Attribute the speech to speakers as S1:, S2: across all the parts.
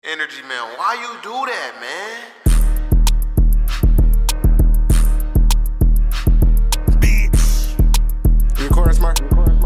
S1: Energy man, why you do that, man?
S2: Bitch.
S1: You recording, Smart?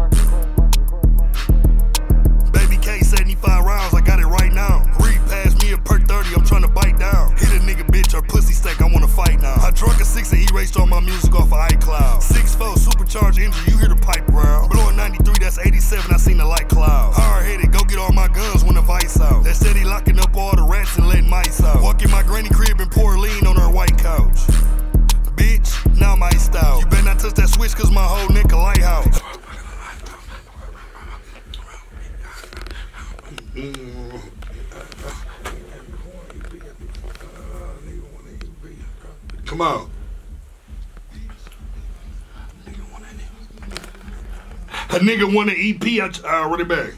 S2: Baby K, 75 rounds, I got it right now. Read past me a perk 30, I'm trying to bite down. Hit a nigga bitch, her pussy steak, I wanna fight now. I drunk a 6 and erased all my music off of iCloud. 6'4", supercharged engine, you hear the pipe round. Blowing 93, that's 87, I seen the light cloud. Hard headed, go get all my guns when the vice out. That steady locking up all the rats and letting mice out. Walk in my granny crib and pour lean on her white couch. Bitch, now I'm iced out. You better not touch that switch cause my whole neck a lighthouse. Come on. A nigga want an EP, I run it back.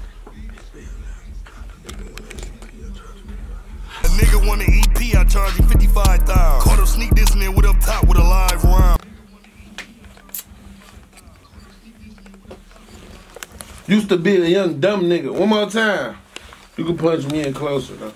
S2: A nigga want an EP, I charge him 55,000. Caught him sneak dissing it with up top with a live round.
S3: Used to be a young dumb nigga. One more time. You can punch me in closer though.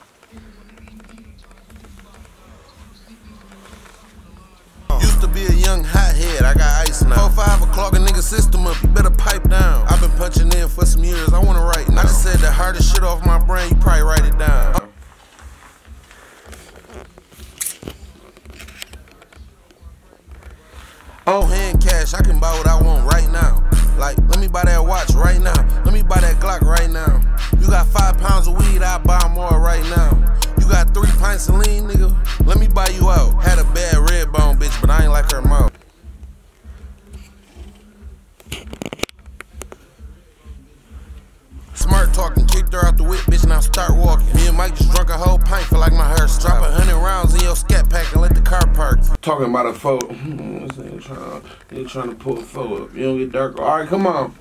S1: Used to be a young hothead, I got ice now. 4, 5 o'clock, a nigga system up, you better pipe down. I've been punching in for some years, I wanna write now. I just said the hardest shit off my brain, you probably write it down. On hand cash, I can buy what I want right now. Like, let me buy that watch right now. Let me buy that Glock right now. You got 5 pounds of weed, I'll buy more right now. You got 3 pints of lean, nigga, let me buy you out. Had a bad red bone bitch, but I ain't like her mouth. Smart talking, kicked her out the whip, bitch, now start walking. Me and Mike just drunk a whole pint, feel like my hair strap 100 rounds in your scat pack and let the car park.
S3: Talking about a foe. You're trying to pull a foe up. You don't get dark. All right, come on.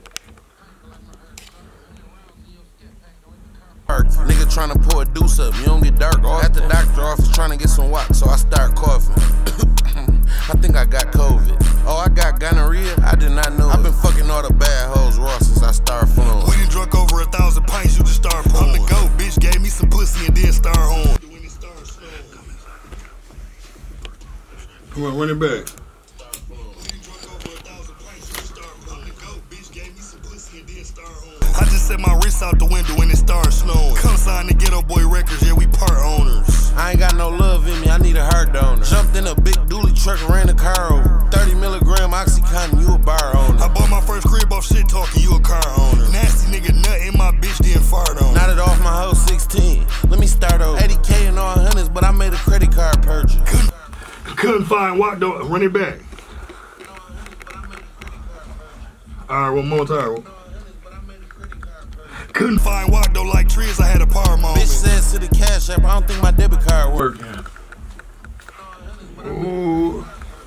S1: Nigga trying to pull a deuce up, you don't get dark off. At the doctor office trying to get some wax, so I start coughing. I think I got COVID. Oh, I got gonorrhea? I did not know. I've been fucking all the bad hoes raw since I started flowing.
S2: We done drunk over 1,000 pints, you just start pulling. I'm the GOAT, bitch gave me some pussy and then start home. Come on, run it back. I just set my wrist out the window and it started snowing. Come sign the Ghetto Boy Records, yeah, we part owners.
S1: I ain't got no love in me, I need a heart donor. Jumped in a big dually truck and ran the car over. 30 milligram Oxycontin, you a bar owner.
S2: I bought my first crib off shit talking, you a car owner. Nasty nigga nut in my bitch, then fart on.
S1: Knotted off my whole 16, let me start over. 80K and all hundreds, but I made a credit card purchase.
S2: Couldn't find what though, run it back. Alright, one more time. Couldn't find what though, like trees, I had a power moment.
S1: Bitch says to the cash app, I don't think my debit card working.
S3: Ooh.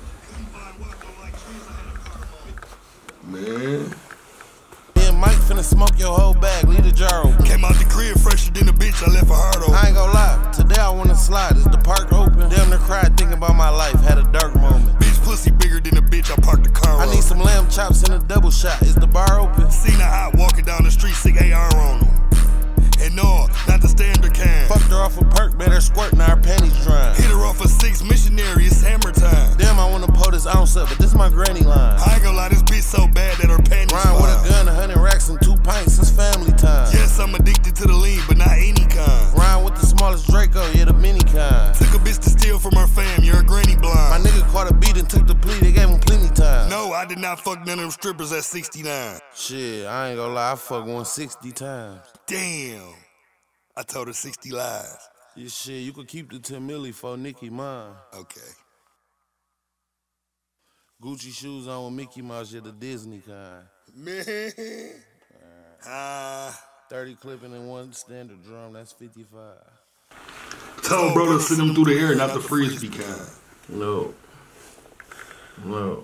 S3: Man.
S1: Me and Mike finna smoke your whole bag, leave the jar open.
S2: Came out the crib fresher than a bitch, I left a heart open.
S1: I ain't gon' lie, today I wanna slide. Is the park open? Damn near cried thinking about my life, had a dark moment.
S2: Bitch pussy bigger than a bitch, I parked the car
S1: I need some lamb chops and a double shot. Is the bar open?
S2: Seen a hot walking down the street, sick AR on him. And no, not the standard can.
S1: Fucked her off a perk, made her squirt, now her panties drying.
S2: Hit her off a 6 missionary, it's hammer time.
S1: Damn, I wanna pull this ounce up, but this my granny line.
S2: I ain't gon' lie, this bitch so bad that her panties
S1: Ryan with a gun, 100 racks and 2 pints, it's family time.
S2: Yes, I'm addicted to the lean, but not any kind.
S1: Ryan with the smallest Draco, yeah, the mini kind.
S2: Took a bitch to steal from her fam, you're a granny blind.
S1: My nigga caught a beat and took the plea, they gave him plenty time.
S2: No, I did not fuck none of them strippers at 69.
S1: Shit, I ain't gon' lie, I fucked 160 times.
S2: Damn, I told her 60 lies.
S1: Yeah, shit, you could keep the 10 milli for Nicki mine.
S2: Okay.
S1: Gucci shoes on with Mickey Mouse, yeah, the Disney kind.
S2: Man.
S1: 30 clipping and 1 standard drum, that's 55.
S2: Tell bro to send them through the air, not the frisbee kind.
S3: No. No.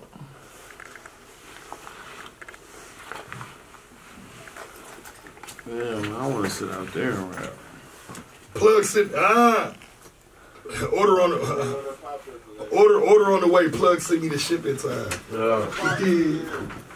S3: Damn, I want to sit out there and rap.
S2: Plug sit. Order on the order on the way. Plug send me the shipping time.
S3: Yeah.